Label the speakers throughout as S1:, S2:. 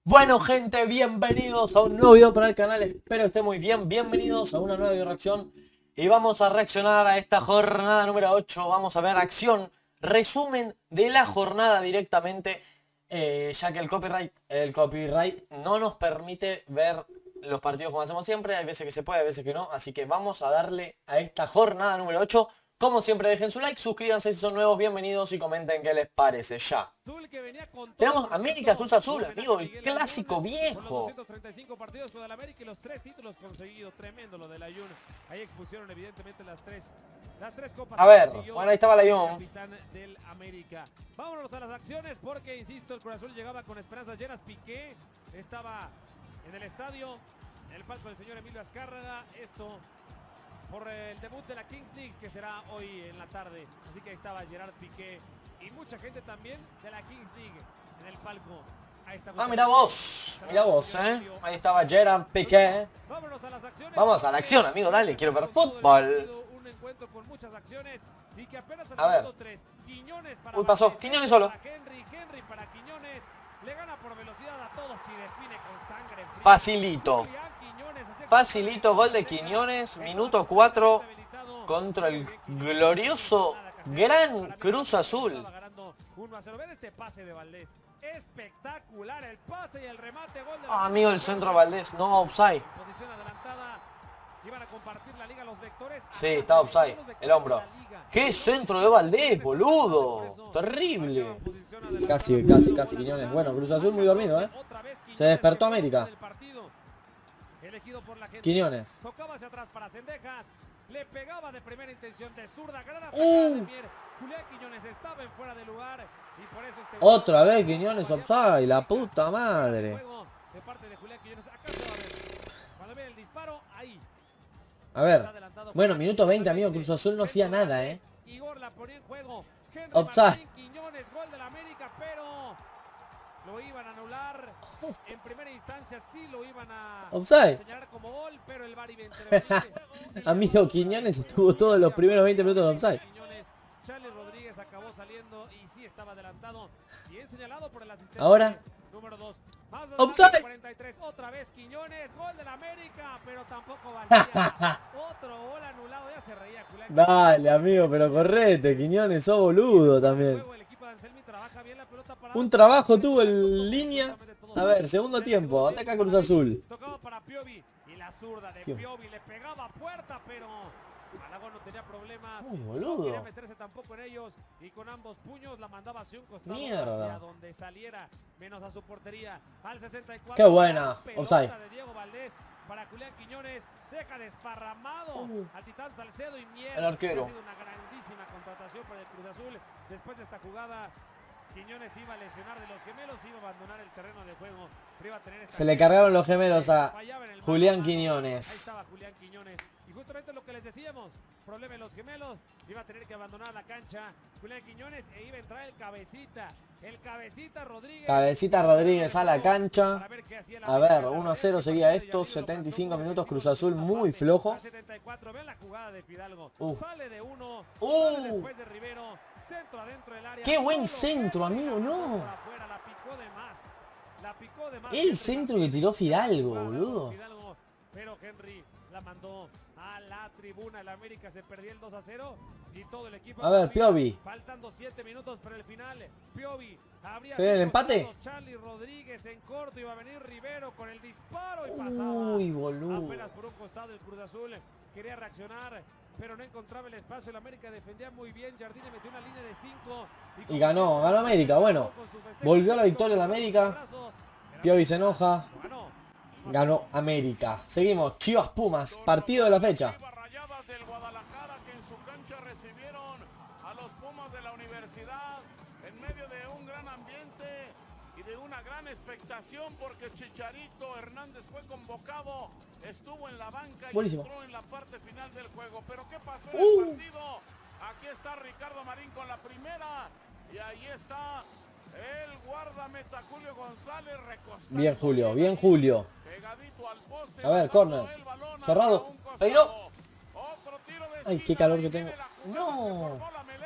S1: Bueno gente, bienvenidos a un nuevo video para el canal, espero que estén muy bien, bienvenidos a una nueva video reacción y vamos a reaccionar a esta jornada número 8, vamos a ver acción, resumen de la jornada directamente, ya que el copyright no nos permite ver los partidos como hacemos siempre, hay veces que se puede, hay veces que no, así que vamos a darle a esta jornada número 8. Como siempre, dejen su like, suscríbanse si son nuevos, bienvenidos y comenten qué les parece ya. Tenemos América Cruz Azul, amigo, el clásico viejo.
S2: 235 partidos con el América y los 3 títulos conseguidos. Tremendo lo del Ayun. Ahí expusieron evidentemente las tres copas.
S1: A ver, bueno, ahí estaba la Ayun.
S2: Capitán del América. Vámonos a las acciones porque, insisto, el Cruz Azul llegaba con esperanzas llenas. Piqué estaba en el estadio, en el palco del señor Emilio Azcárraga. Esto por el debut de la Kings League, que será hoy en la tarde. Así que ahí estaba Gerard Piqué y mucha gente también de la Kings League en el palco. Ahí está.
S1: Ah, mira vos, ahí estaba Gerard Piqué.
S2: Vámonos a las acciones.
S1: Vamos a la acción, amigo, dale, quiero ver fútbol.
S2: Un encuentro con muchas acciones y que apenas
S1: a ver.
S2: 3. Quiñones para
S1: Uy, pasó, Quiñones solo.
S2: Henry para Quiñones. Le gana por velocidad a todos y define con sangre fría.
S1: Facilito. Facilito, gol de Quiñones, minuto 4 contra el glorioso Gran Cruz Azul.
S2: 1-0. Ver este pase de Valdés. Espectacular el pase y el remate. Gol de
S1: amigo, el centro de Valdés, no offside.
S2: Posición adelantada. Iban a compartir la liga los vectores.
S1: Sí, está offside, el hombro. ¡Qué centro de Valdés, boludo! Terrible. Casi Quiñones. Bueno, Cruz Azul muy dormido, ¿eh? Se despertó América. Quiñones.
S2: Tocaba hacia atrás para Cendejas. Le pegaba de primera intención de zurda. Julián Quiñones estaba en fuera de lugar. Y por eso
S1: otra vez Quiñones offside, la puta madre.
S2: De parte de Julián Quiñones. Acá se va a ver. Cuando viene el disparo, ahí.
S1: A ver. Bueno, minuto 20, amigo. Cruz Azul no hacía nada, ¿eh?
S2: Igor la ponía en juego.
S1: Offside.
S2: Quiñones, gol del América, pero lo iban a anular. En primera instancia sí lo iban a señalar como gol, pero el VAR iba a intervenir.
S1: Amigo, Quiñones estuvo todos los primeros 20 minutos de offside.
S2: Charlie Rodríguez acabó saliendo y sí estaba adelantado. Bien señalado por el asistente.
S1: Ahora.
S2: Número 2.
S1: Offside.
S2: 43. Otra vez Quiñones, gol del América, pero tampoco valía. Otro gol anulado, ya se reía Julián.
S1: Dale, amigo, pero correte, Quiñones, sos boludo también. Un trabajo tuvo en línea. A ver, segundo tiempo, ataca Cruz Azul.
S2: Tocaba para Piovi y la zurda de Piovi le pegaba a puerta, pero Malagón no tenía problemas.
S1: Uy, boludo.
S2: No quería meterse tampoco en ellos y con ambos puños la mandaba hacia un costado.
S1: Mierda.
S2: Hacia donde saliera, menos a su portería. Al 64.
S1: Qué buena.
S2: Offside. De Diego Valdés para Julián Quiñones. Deja desparramado al Titán Salcedo y Mier.
S1: El arquero.
S2: Ha sido una grandísima contratación para el Cruz Azul. Después de esta jugada, Quiñones iba a lesionar de los gemelos, iba a abandonar el terreno de juego. Iba a tener
S1: se le cargaron los gemelos a Julián Quiñones.
S2: Ahí estaba Julián Quiñones. Y justamente lo que les decíamos, problema en los gemelos, iba a tener que abandonar la cancha Julián Quiñones e iba a entrar el Cabecita Rodríguez.
S1: Cabecita Rodríguez a la cancha. A ver, 1-0 seguía esto, 75 minutos, Cruz Azul muy flojo.
S2: 74, ven la jugada de Fidalgo. Sale de uno, sale después de Rivero, centro adentro del área.
S1: ¡Qué buen centro, amigo! ¡No! El centro que tiró Fidalgo, boludo.
S2: Pero Henry la mandó a la tribuna. El América se perdió el 2-0 y todo el equipo.
S1: A ver, Piovi.
S2: Faltando 7 minutos para el final. Piovi habría.
S1: ¿Se ve el empate?
S2: Charlie Rodríguez en corto, iba a venir Rivero con el disparo y pasaba.
S1: Uy, boludo.
S2: Apenas por un costado el Cruz Azul quería reaccionar, pero no encontraba el espacio. El América defendía muy bien. Jardine metió una línea de 5
S1: y ganó América. Bueno, volvió a la victoria la América. Piovi se enoja. Ganó América. Seguimos, Chivas Pumas, partido de la fecha.
S3: Rayadas del Guadalajara que en su cancha recibieron a los Pumas de la Universidad en medio de un gran ambiente y de una gran expectación porque Chicharito Hernández fue convocado, estuvo en la banca y entró en la parte final del juego. Pero ¿qué pasó en el partido? Aquí está Ricardo Marín con la primera y ahí está el guardameta Julio González recostado.
S1: Bien Julio, bien Julio. A ver, corner. Cerrado. Peiró. Ay, qué calor que tengo. No.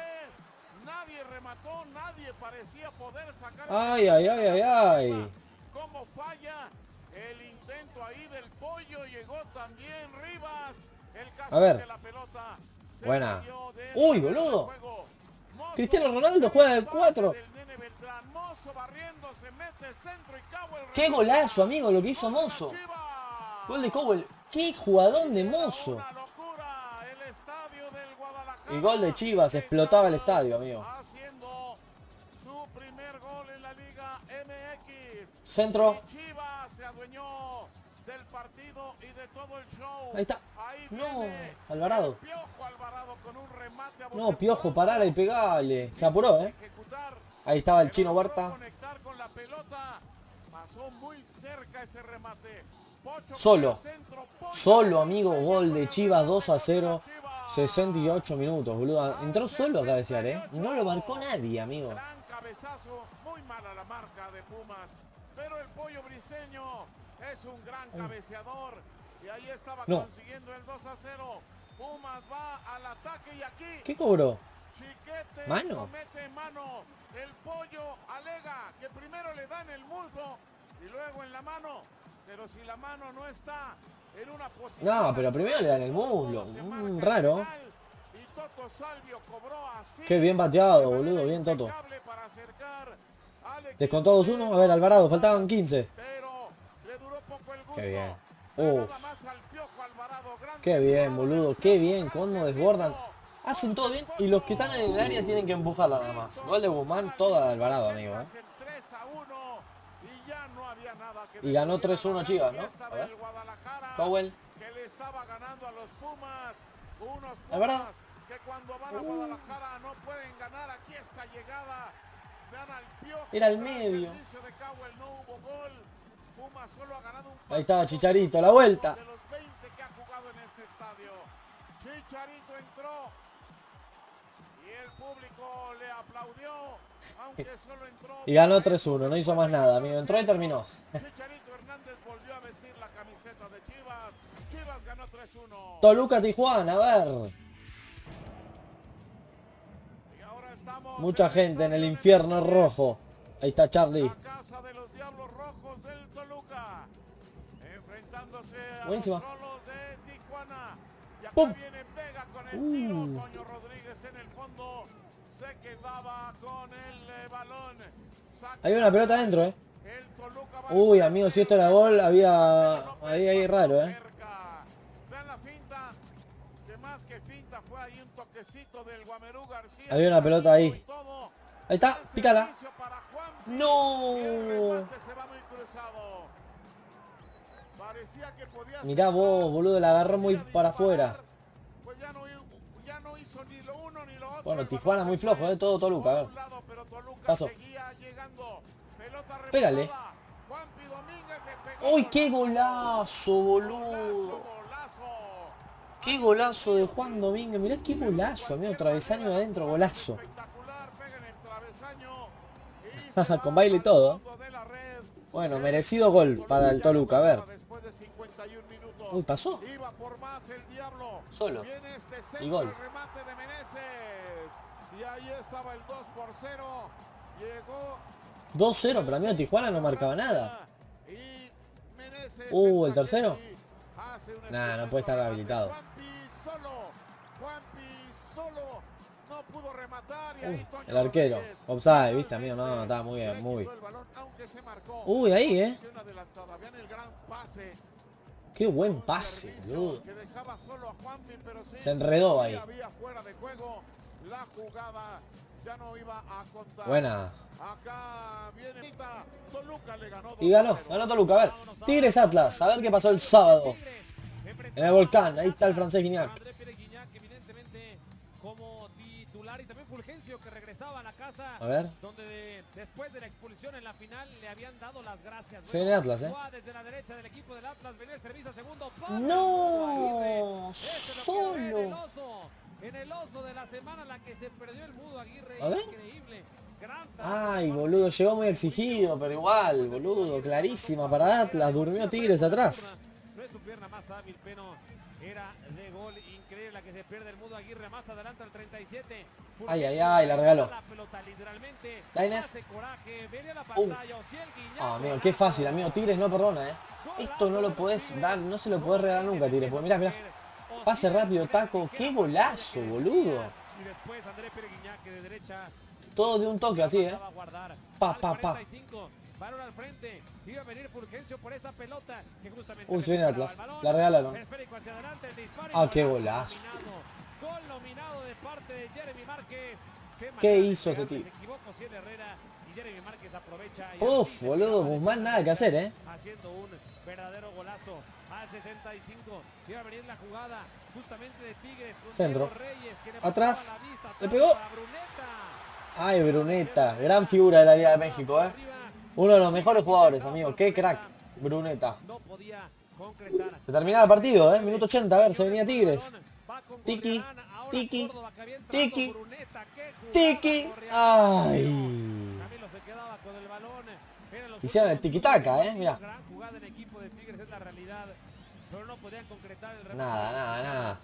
S3: Nadie remató, nadie parecía poder sacar.
S1: Ay.
S3: cómo falla el intento ahí del Pollo. Llegó también Rivas. El caso
S1: A ver.
S3: de la pelota se
S1: Buena.
S3: salió del
S1: Uy,
S3: terreno de
S1: boludo.
S3: juego. Mozo
S1: Cristiano Ronaldo juega de
S3: pase
S1: 4.
S3: del Nene Beltrán. Mozo barriendo, se mete centro y Cowell
S1: Qué
S3: remata.
S1: golazo, amigo, lo que hizo
S3: Gol de
S1: Mozo.
S3: Chivas.
S1: Gol de Cowell. Qué jugadón de
S3: Era
S1: Mozo.
S3: una locura el estadio del Guadalajara.
S1: Y gol de Chivas, explotaba el estadio, amigo.
S3: Haciendo su primer gol en la Liga MX.
S1: Centro.
S3: Y Chivas se adueñó del partido y de todo el show.
S1: Ahí está.
S3: Ahí
S1: No,
S3: viene
S1: Alvarado.
S3: el Piojo Alvarado con un remate a
S1: No,
S3: bote
S1: Piojo,
S3: pronto.
S1: parala y pegale. Se apuró,
S3: Ejecutar,
S1: Ahí estaba el
S3: pero
S1: chino
S3: logró
S1: Huerta.
S3: conectar con la pelota. Pasó muy cerca ese remate. Pocho
S1: Solo.
S3: por el centro, Pocho
S1: Solo,
S3: por
S1: amigo,
S3: el
S1: gol
S3: centro,
S1: de
S3: el
S1: Chivas,
S3: remate,
S1: 2-0.
S3: gol de Chivas.
S1: 68 minutos, boludo. Entró solo a cabecear, No lo marcó nadie, amigo.
S3: Gran cabezazo, muy mala la marca de Pumas, pero el Pollo Briseño es un gran cabeceador y ahí estaba
S1: No.
S3: consiguiendo el 2-0. Pumas va al ataque y aquí
S1: ¿Qué cobró?
S3: Chiquete
S1: ¿Mano?
S3: comete mano. El Pollo alega que primero le dan el muslo y luego en la mano, pero si la mano no está en una posición.
S1: No, pero primero le dan el muslo. Raro.
S3: Y Toto Salvio cobró así.
S1: Qué bien bateado, boludo. Bien, Toto.
S3: Impecable para acercar al equipo
S1: Descontó 2-1. A ver, Alvarado, faltaban 15.
S3: Pero le duró poco el gusto.
S1: Qué bien.
S3: Nada
S1: Uf.
S3: más al Piojo Alvarado. Gran
S1: Qué bien,
S3: temporada
S1: boludo.
S3: del
S1: Qué
S3: Piojo,
S1: bien.
S3: gran
S1: Cuando
S3: servicio.
S1: desbordan. Hacen todo bien y los que están en el área tienen que empujarla nada más. Gol de Guzmán, toda de Alvarado, amigo.
S3: El 3-1 y ya no había nada que
S1: Y ganó
S3: detuviera
S1: 3-1
S3: la
S1: Chivas,
S3: gran
S1: ¿no?
S3: fiesta
S1: A ver.
S3: del Guadalajara,
S1: Cowell.
S3: que le estaba ganando a los Pumas. Unos
S1: Alvarado.
S3: Pumas que cuando van a Guadalajara no pueden ganar. Aquí esta llegada. Vean al Piojo.
S1: Era al
S3: Gran
S1: medio.
S3: servicio de Cowell, no hubo gol. Pumas solo ha ganado un
S1: Ahí estaba
S3: partido
S1: Chicharito, la vuelta.
S3: de los 20 que ha jugado en este estadio. Chicharito entró y el público le aplaudió, aunque solo entró.
S1: Y ganó 3-1, no hizo más nada, amigo. Entró y terminó.
S3: Chicharito Hernández volvió a vestir la camiseta de Chivas. Chivas ganó 3-1.
S1: Toluca, Tijuana, a ver.
S3: Y ahora estamos
S1: Mucha
S3: en
S1: gente en el
S3: estadio
S1: infierno
S3: Nemesio,
S1: rojo. Ahí está Charlie.
S3: la casa de los Diablos Rojos del Toluca, enfrentándose a
S1: Buenísima.
S3: los Solos de Tijuana. Y acá
S1: ¡Pum!
S3: viene Vega con el tiro. Toño Rodríguez en el fondo se quedaba con el balón.
S1: Hay una pelota adentro,
S3: El Toluca va
S1: Uy,
S3: al
S1: amigo, si
S3: frente.
S1: esto era gol, había... Ahí raro,
S3: Cerca. Vean la finta. Que más que finta fue ahí un toquecito del Guamerú García.
S1: Había una pelota ahí.
S3: Y todo.
S1: Ahí está,
S3: El
S1: pícala.
S3: servicio para Juanpi.
S1: No.
S3: Y el remate se va muy cruzado. Parecía que podía
S1: Mirá
S3: centrar,
S1: vos, boludo, la agarró muy
S3: podía
S1: para
S3: disparar.
S1: afuera.
S3: Pues ya no hizo ni lo uno ni lo otro.
S1: Bueno,
S3: El
S1: Tijuana
S3: balón
S1: muy
S3: se
S1: flojo,
S3: fue
S1: todo Toluca, a
S3: por
S1: ver.
S3: un lado, pero Toluca
S1: Pasó.
S3: seguía llegando. Pelota rematada.
S1: Pégale.
S3: Juanpi Domínguez le pegó.
S1: ¡Uy, qué golazo, boludo!
S3: Golazo.
S1: ¡Qué golazo de Juan Domínguez! Mirá qué golazo, amigo. Travesaño adentro, golazo.
S3: Espectacular, pega en el travesaño y se
S1: Con
S3: va
S1: baile y
S3: al
S1: todo.
S3: fondo de la red.
S1: Bueno, merecido gol para el Toluca, a ver.
S3: Después de 51 minutos.
S1: Uy, pasó.
S3: Iba por más el Diablo.
S1: Solo.
S3: Viene este centro,
S1: Y gol.
S3: el remate de Meneses. Y ahí estaba el 2-0. Llegó
S1: 2-0, pero amigo, Tijuana no marcaba nada.
S3: y Meneses,
S1: ¿el tercero?
S3: hace un
S1: Nah, no puede estar
S3: remate.
S1: habilitado.
S3: Juanpi solo no pudo rematar y ahí Toño
S1: El arquero.
S3: Rodríguez.
S1: Offside, viste, amigo, no, estaba muy bien,
S3: Le
S1: muy.
S3: quitó el balón, aunque se marcó.
S1: Uy, ahí,
S3: Posición adelantada. Vean el gran pase.
S1: Qué buen
S3: Un
S1: pase,
S3: servicio
S1: boludo.
S3: que dejaba solo a Juanpi, pero sí,
S1: Se enredó
S3: sí
S1: ahí.
S3: había fuera de juego. La jugada ya no iba a contar.
S1: Buena.
S3: Acá viene Toluca, le ganó
S1: Y ganó Toluca, a ver. Tigres Atlas, a ver qué pasó el sábado. En el Volcán, ahí está el francés Guignac.
S2: André Pierre Guignac, evidentemente como titular, y también Fulgencio, que regresaba a la casa,
S1: A ver.
S2: donde después de la expulsión en la final le habían dado las gracias.
S1: Se viene Atlas,
S2: Jugaba desde la derecha del equipo del Atlas, venía el servicio segundo.
S1: No,
S2: Este lo quiero ver, el
S1: solo.
S2: oso, en el oso de la semana, la que se perdió el Mudo Aguirre.
S1: A ver.
S2: Increíble. Gran
S1: Ay, boludo, llegó muy exigido, pero igual, boludo, clarísima para Atlas, durmió Tigres atrás.
S2: No es su pierna más hábil, pero era de gol. Increíble la que se pierde el Mudo Aguirre. Más adelante al 37.
S1: Ay, ay, ay, la regaló.
S2: La pelota literalmente.
S1: Lainez.
S2: Hace coraje. Venía la pantalla. Ociel Guiñac.
S1: Ah, amigo, qué fácil, amigo. Tigres no perdona, Esto no lo podés dar, no se lo podés regalar nunca a Tigres. Pues mirá, mirá. Pase rápido, taco. Qué golazo, boludo.
S2: Y después André Pérez Guiñac, que de derecha.
S1: Todo de un toque así, Pa, pa, pa.
S2: Balón al frente, iba a venir Fulgencio por esa pelota que justamente.
S1: Uy, se viene Atlas, la regalaron. Ah, qué golazo.
S2: Gol nominado de parte de Jeremy Márquez.
S1: ¿Qué hizo este tío?
S2: Se equivocó Ciel Herrera y Jeremy Márquez aprovecha.
S1: Uf, boludo, Guzmán nada que hacer,
S2: Haciendo un verdadero golazo al 65. Iba a venir la jugada justamente de Tigres con
S1: centro.
S2: Reyes, que le
S1: atrás,
S2: la vista,
S1: le pegó. Ay, Bruneta, gran figura de la Liga de México, Uno de los mejores jugadores, amigo. Qué crack, Bruneta. Se terminaba el partido, minuto 80, a ver, se venía Tigres. Tiki, tiki, tiki, tiki. Ay. Hicieron el tiki-taka, mirá. Nada, nada, nada.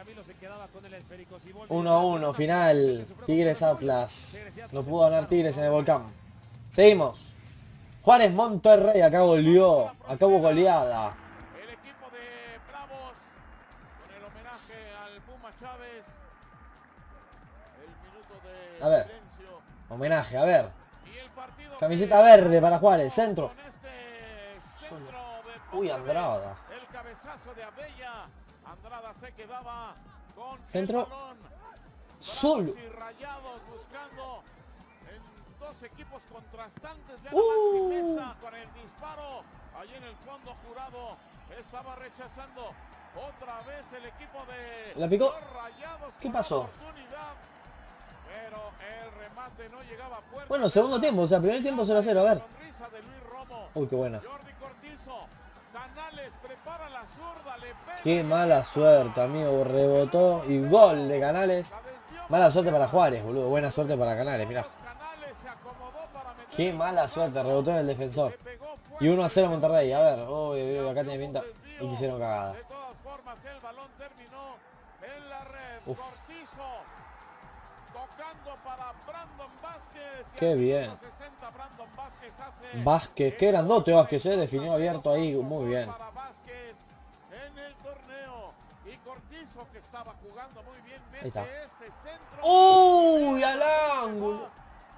S1: 1-1, final. Tigres Atlas. No pudo ganar Tigres en el Volcán. Seguimos. Juárez Monterrey, acá goleó. Acá hubo goleada.
S3: El equipo de Bravos con el homenaje al Puma Chávez. El minuto de
S1: a ver.
S3: Silencio.
S1: Homenaje, a ver.
S3: Y el partido
S1: camiseta verde para Juárez, centro.
S3: Con este centro de
S1: Uy, Andrada.
S3: El cabezazo de Abella. Andrada se quedaba con
S1: centro.
S3: el balón.
S1: Solo.
S3: Y Rayados buscando en dos equipos contrastantes. Maxi Mesa con el disparo. Allí en el fondo Jurado estaba rechazando otra vez el equipo de
S1: la picó.
S3: los Rayados.
S1: ¿Qué pasó?
S3: Pero el remate no llegaba fuerte.
S1: Bueno, segundo tiempo, o sea, primer tiempo 0-0, a ver. Uy, qué buena.
S3: Jordi Cortizo. Canales prepara la zurda, le pega.
S1: Qué mala suerte, amigo. Rebotó y gol de Canales. Mala suerte para Juárez, boludo. Buena suerte para Canales, mirá. Qué mala suerte, rebotó en el defensor. Y 1-0 Monterrey, a ver. Uy, acá tiene pinta. Y quisieron cagada.
S3: De todas formas, el balón terminó en la red.
S1: Uf.
S3: Cortizo tocando para Brandon Vázquez.
S1: Qué bien.
S3: 60, Brandon Vázquez hace
S1: Vázquez, qué grandote Vázquez, definió abierto ahí, muy bien.
S3: para Vázquez en el torneo. Y Cortizo, que estaba jugando muy bien, mete
S1: está.
S3: este centro.
S1: ¡Uy, al ángulo!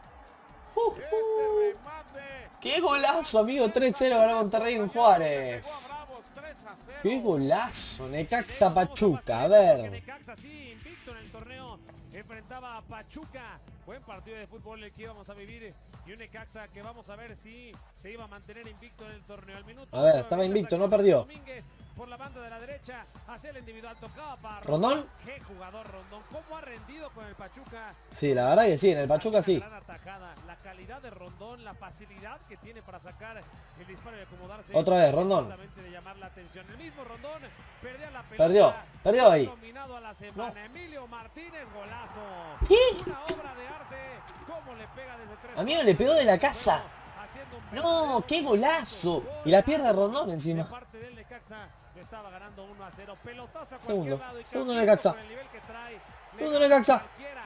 S3: Este remate.
S1: ¡Qué golazo, amigo! 3-0 ganó Monterrey en Juárez. ¡Qué golazo! Necaxa Pachuca, a ver.
S2: Necaxa sí, invicto en el torneo. Enfrentaba a Pachuca. Buen partido de fútbol el que íbamos a vivir. Y un Necaxa que vamos a ver si se iba a mantener invicto en el torneo. Al minuto.
S1: A ver, estaba invicto, no perdió.
S2: Domínguez por la banda de la derecha, hacia el individual, tocaba para
S1: ¿Rondón?
S2: Qué jugador Rondón, cómo ha rendido con el Pachuca.
S1: Sí, la verdad que sí, en el Pachuca sí.
S2: La calidad de Rondón, la facilidad que tiene para sacar el disparo y acomodarse.
S1: Otra vez, Rondón.
S2: De llamar la atención. El mismo Rondón perdía la pelota.
S1: Perdió ahí.
S2: Dominado a la semana. No. Emilio Martínez, golazo.
S1: ¿Qué?
S2: Una obra de arte. ¿Cómo le pega desde tres?
S1: Amigo, le pegó de la casa. No, qué golazo. Y la pierde Rondón encima.
S2: Estaba ganando 1-0. Pelotazo a
S1: Segundo
S2: segundo
S1: Necaxa. Segundo Necaxa.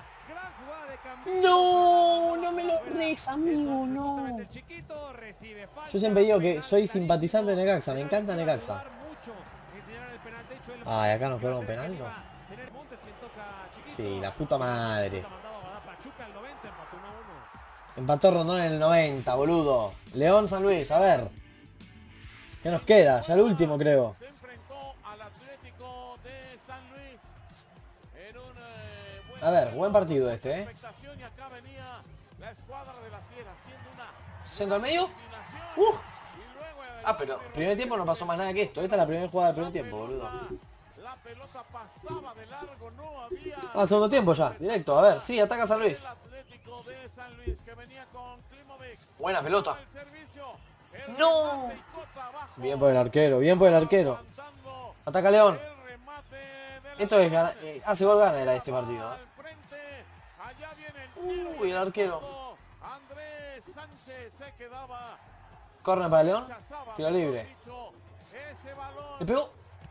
S1: No, no me lo reza, amigo, no. Yo siempre digo que soy simpatizante de Necaxa, me encanta Necaxa. Ay, acá nos quedó un penal, ¿no? Sí, la puta madre. Empató Rondón en el 90, boludo. León San Luis, a ver. ¿Qué nos queda? Ya el último, creo.
S3: Se enfrentó al Atlético de San Luis en un
S1: a ver, buen partido este,
S3: y acá venía la escuadra de la Fiera haciendo una
S1: ¿centro al medio? Ah, pero primer tiempo no pasó más nada que esto. Esta es la primera jugada del primer tiempo, boludo.
S3: La pelota pasaba de largo, no había.
S1: Ah, segundo tiempo ya, directo, a ver, sí, ataca San Luis.
S3: El Atlético de San Luis que venía con Klimovic.
S1: Buena pelota.
S3: El servicio,
S1: ¡No! Bien por el arquero, bien por el arquero. Ataca León. Esto es ganar, hace gol gana era este partido. Uy, el arquero.
S3: Andrés Sánchez se quedaba.
S1: Corner para León. Tiro libre. Le pegó.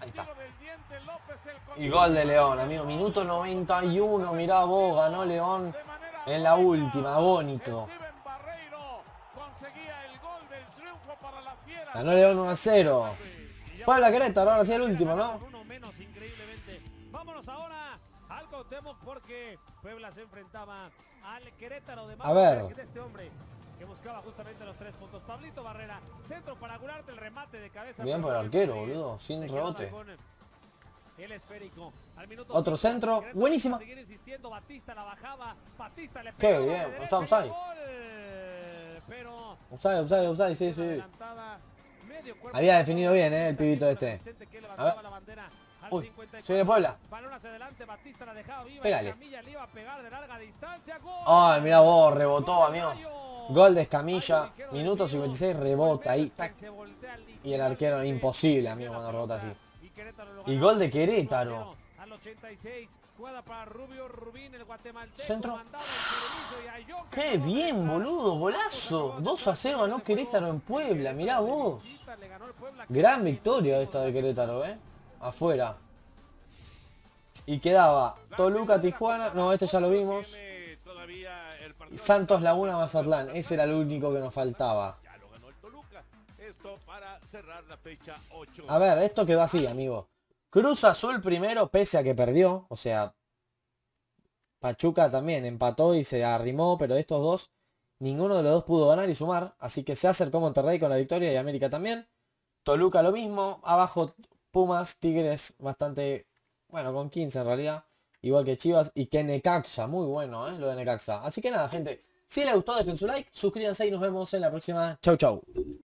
S1: Ahí está.
S3: tiro del diente López, el
S1: Y gol de León, amigo. Minuto 91. Mirá vos, ganó León
S3: de manera
S1: en la
S3: agónica.
S1: última, agónico.
S3: Steven Barreiro conseguía el gol del triunfo para la Fiera.
S1: Ganó León 1-0. Puebla Querétaro, ahora sí el último, ¿no?
S2: Uno menos, increíblemente. Vámonos ahora al Cuauhtémoc porque Puebla se enfrentaba al Querétaro de
S1: A ver.
S2: de este hombre que buscaba justamente los 3 puntos. Pablito Barrera, centro para Gularte, el remate de cabeza.
S1: Bien por el arquero, boludo, sin rebote.
S2: El esférico. Al minuto
S1: Otro
S2: 5,
S1: centro,
S2: Querétaro
S1: buenísima.
S2: seguir insistiendo, Batista la bajaba, Batista le
S1: Qué
S2: pegaba de
S1: bien,
S2: derecha
S1: está
S2: y
S1: offside.
S2: gol. Pero
S1: Offside, sí, sí.
S2: adelantada, medio cuerpo.
S1: Había definido bien, el pibito este. A ver. Uy, se viene Puebla.
S2: Balón hacia adelante, Batista la dejaba viva.
S1: Pégale.
S2: Escamilla le iba a pegar de larga distancia. ¡Gol!
S1: Ay, mirá vos, rebotó, amigo. Gol de Escamilla, minuto 56, rebota ahí. Tac. Y el arquero, imposible, amigo, cuando rebota así. Y gol de Querétaro.
S2: Al 86, jugada para Rubio Rubín, el guatemalteco.
S1: Centro.
S2: Mandaba el servicio y a John que
S1: Qué
S2: no
S1: bien,
S2: deja.
S1: boludo, golazo. 2-0 ganó Querétaro en Puebla, mirá vos.
S2: Le ganó el Puebla.
S1: Gran victoria esta de Querétaro, afuera. Y quedaba Toluca, Tijuana, no, este ya lo vimos. Y Santos Laguna, Mazatlán, ese era el único que nos faltaba.
S3: Ya lo ganó el Toluca. Esto para cerrar la fecha 8.
S1: A ver, esto quedó así, amigo. Cruz Azul primero, pese a que perdió, o sea, Pachuca también empató y se arrimó, pero estos dos, ninguno de los dos pudo ganar y sumar, así que se acercó Monterrey con la victoria y América también. Toluca lo mismo, abajo Pumas, Tigres bastante, bueno, con 15 en realidad, igual que Chivas y que Necaxa, muy bueno, lo de Necaxa. Así que nada, gente, si les gustó dejen su like, suscríbanse y nos vemos en la próxima. Chau, chau.